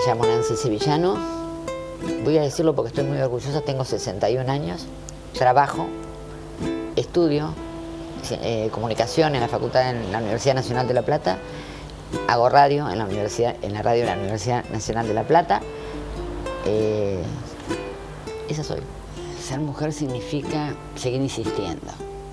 llamo Nancy Sevillano. Voy a decirlo porque estoy muy orgullosa. Tengo 61 años, trabajo, estudio comunicación en la facultad en la Universidad Nacional de La Plata, hago radio en la radio de la Universidad Nacional de La Plata. Esa soy. Ser mujer significa seguir insistiendo.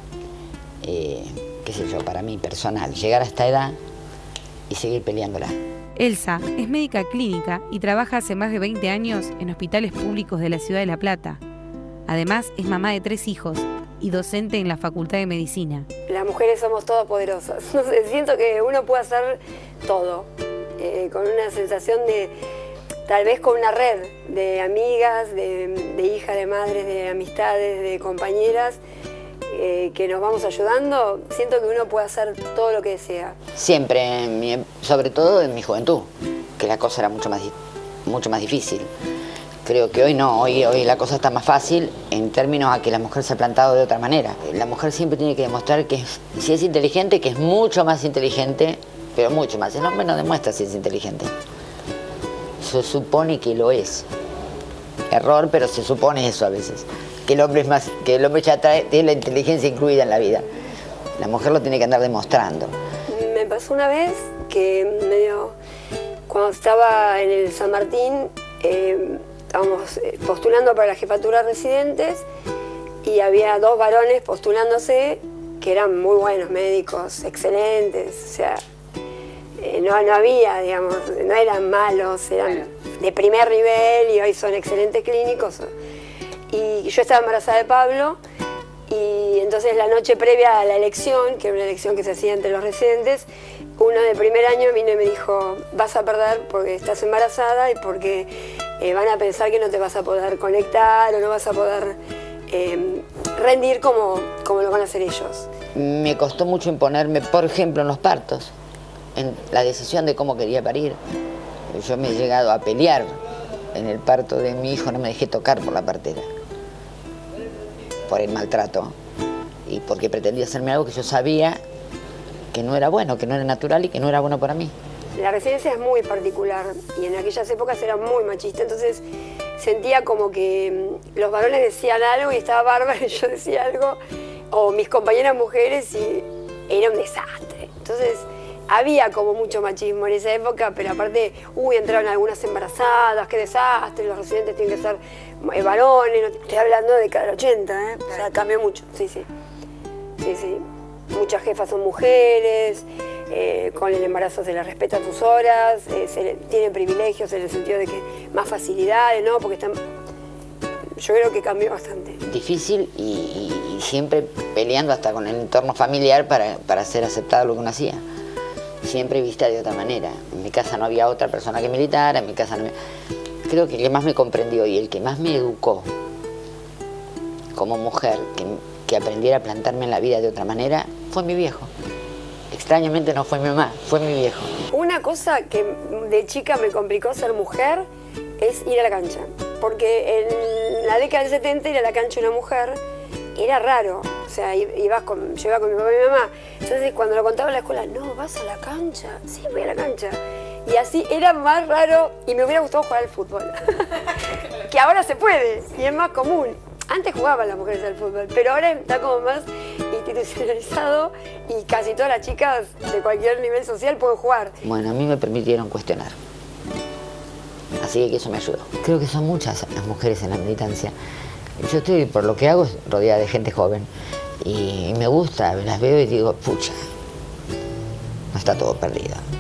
Qué sé yo, para mí personal, llegar a esta edad y seguir peleándola. Elsa es médica clínica y trabaja hace más de 20 años en hospitales públicos de la ciudad de La Plata. Además, es mamá de 3 hijos y docente en la Facultad de Medicina. Las mujeres somos todopoderosas. No sé, siento que uno puede hacer todo, con una sensación de, tal vez con una red de amigas, de hijas, de madres, de amistades, de compañeras, que nos vamos ayudando. Siento que uno puede hacer todo lo que desea. Siempre, sobre todo en mi juventud, que la cosa era mucho más difícil. Creo que hoy no, hoy la cosa está más fácil en términos a que la mujer se ha plantado de otra manera. La mujer siempre tiene que demostrar que si es inteligente, que es mucho más inteligente, pero mucho más. El hombre no demuestra si es inteligente. Se supone que lo es. Error, pero se supone eso a veces. Que el hombre ya tiene la inteligencia incluida en la vida. La mujer lo tiene que andar demostrando. Me pasó una vez que cuando estaba en el San Martín, estábamos postulando para la jefatura de residentes y había 2 varones postulándose que eran muy buenos médicos, excelentes, o sea, no había, digamos, no eran malos, eran de primer nivel y hoy son excelentes clínicos. Y yo estaba embarazada de Pablo y entonces la noche previa a la elección, que era una elección que se hacía entre los residentes, uno de primer año vino y me dijo: vas a perder porque estás embarazada y porque van a pensar que no te vas a poder conectar o no vas a poder rendir como lo van a hacer ellos. Me costó mucho imponerme, por ejemplo, en los partos, en la decisión de cómo quería parir. Yo me he llegado a pelear en el parto de mi hijo, no me dejé tocar por la partera, por el maltrato y porque pretendía hacerme algo que yo sabía que no era bueno, que no era natural y que no era bueno para mí. La residencia es muy particular y en aquellas épocas era muy machista, entonces sentía como que los varones decían algo y estaba bárbaro y yo decía algo, o mis compañeras mujeres, y era un desastre. Entonces había como mucho machismo en esa época, pero aparte, entraron algunas embarazadas, qué desastre, los residentes tienen que ser varones, no, estoy hablando de década del 80, o sea, cambió mucho, sí. Muchas jefas son mujeres, con el embarazo se les respetan sus horas, tienen privilegios en el sentido de que más facilidades, ¿no? Porque están... Yo creo que cambió bastante. Difícil y siempre peleando hasta con el entorno familiar para ser aceptado lo que uno hacía. Siempre vista de otra manera. En mi casa no había otra persona que militara, en mi casa no me... Creo que el que más me comprendió y el que más me educó como mujer, que aprendiera a plantarme en la vida de otra manera, fue mi viejo. Extrañamente no fue mi mamá, fue mi viejo. Una cosa que de chica me complicó ser mujer es ir a la cancha. Porque en la década del 70 ir a la cancha una mujer era raro. O sea, yo iba con mi papá y mi mamá. Entonces cuando lo contaba en la escuela, no, ¿vas a la cancha? Sí, voy a la cancha. Y así era más raro y me hubiera gustado jugar al fútbol. Que ahora se puede y es más común. Antes jugaban las mujeres al fútbol, pero ahora está como más institucionalizado y casi todas las chicas de cualquier nivel social pueden jugar. Bueno, a mí me permitieron cuestionar. Así que eso me ayudó. Creo que son muchas las mujeres en la militancia. Yo estoy, por lo que hago, rodeada de gente joven. Y me gusta, las veo y digo, pucha, no está todo perdido.